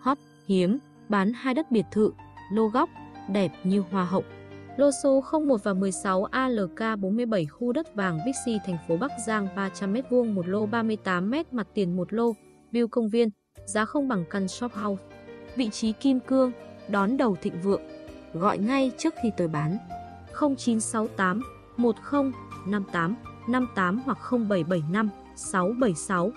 hot, hiếm, bán 2 đất biệt thự, lô góc, đẹp như hoa hậu. Lô số 01 và 16 ALK 47 khu đất vàng Bixi thành phố Bắc Giang 300m2 một lô 38m mặt tiền một lô, view công viên, giá không bằng căn shop house. Vị trí kim cương, đón đầu thịnh vượng. Gọi ngay trước khi tới bán. 0968 10 58 58 hoặc 0775 676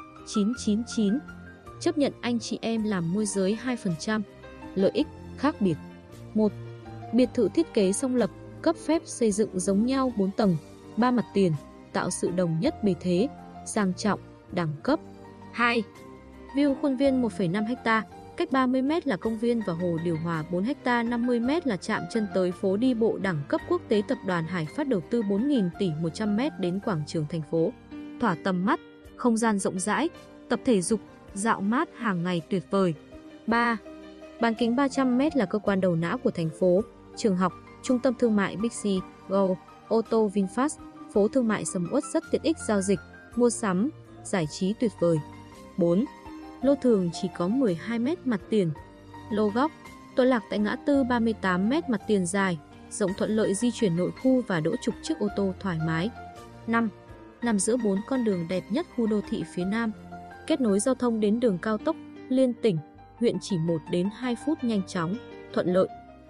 999. Chấp nhận anh chị em làm môi giới 2%. Lợi ích khác biệt. 1. Biệt thự thiết kế song lập, cấp phép xây dựng giống nhau 4 tầng, 3 mặt tiền, tạo sự đồng nhất bề thế, sang trọng, đẳng cấp. 2. View khuôn viên 1,5 ha, cách 30m là công viên và hồ điều hòa 4 ha, 50m là chạm chân tới phố đi bộ đẳng cấp quốc tế. Tập đoàn Hải Phát đầu tư 4.000 tỷ 100m đến quảng trường thành phố. Thỏa tầm mắt, không gian rộng rãi, tập thể dục, dạo mát hàng ngày tuyệt vời. 3. Bán kính 300m là cơ quan đầu não của thành phố, trường học, trung tâm thương mại Bixi, Go, ô tô VinFast, phố thương mại sầm uất rất tiện ích giao dịch, mua sắm, giải trí tuyệt vời. 4. Lô thường chỉ có 12m mặt tiền. Lô góc, tọa lạc tại ngã tư 38m mặt tiền dài, rộng thuận lợi di chuyển nội khu và đỗ trục chiếc ô tô thoải mái. 5. Nằm giữa 4 con đường đẹp nhất khu đô thị phía Nam, kết nối giao thông đến đường cao tốc, liên tỉnh, huyện chỉ 1 đến 2 phút nhanh chóng, thuận lợi.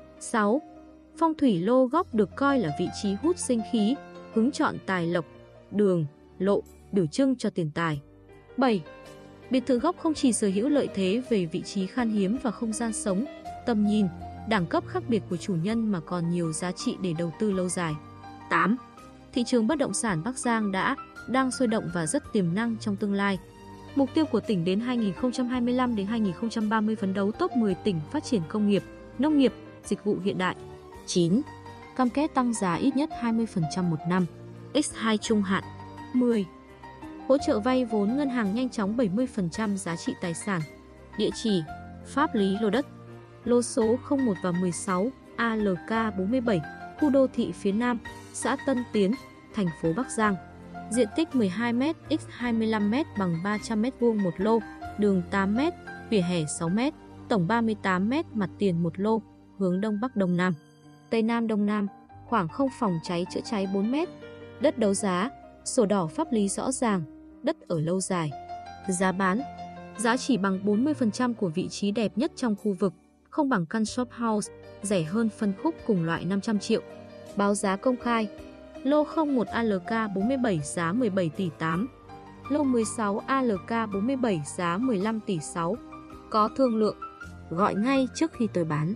6. Phong thủy lô góc được coi là vị trí hút sinh khí, hứng chọn tài lộc, đường, lộ, biểu trưng cho tiền tài. 7. Biệt thự góc không chỉ sở hữu lợi thế về vị trí khan hiếm và không gian sống, tầm nhìn, đẳng cấp khác biệt của chủ nhân mà còn nhiều giá trị để đầu tư lâu dài. 8. Thị trường bất động sản Bắc Giang đang sôi động và rất tiềm năng trong tương lai. Mục tiêu của tỉnh đến 2025 đến 2030 phấn đấu top 10 tỉnh phát triển công nghiệp, nông nghiệp, dịch vụ hiện đại. 9. Cam kết tăng giá ít nhất 20% một năm. X2 trung hạn. 10. Hỗ trợ vay vốn ngân hàng nhanh chóng 70% giá trị tài sản. Địa chỉ, pháp lý lô đất. Lô số 01 và 16 ALK 47, khu đô thị phía Nam, xã Tân Tiến, thành phố Bắc Giang. Diện tích 12m x 25m bằng 300m2 một lô, đường 8m, vỉa hè 6m, tổng 38m mặt tiền một lô, hướng Đông Bắc Đông Nam. Tây Nam Đông Nam, khoảng không phòng cháy chữa cháy 4m. Đất đấu giá, sổ đỏ pháp lý rõ ràng, đất ở lâu dài. Giá bán, giá chỉ bằng 40% của vị trí đẹp nhất trong khu vực, không bằng căn shop house, rẻ hơn phân khúc cùng loại 500 triệu. Báo giá công khai. Lô 01 ALK 47 giá 17 tỷ 8. Lô 16 ALK 47 giá 15 tỷ 6. Có thương lượng. Gọi ngay trước khi tới bán.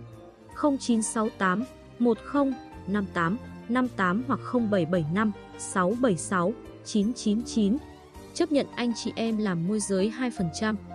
0968 10 58 58 hoặc 0775 676 999. Chấp nhận anh chị em làm môi giới 2%.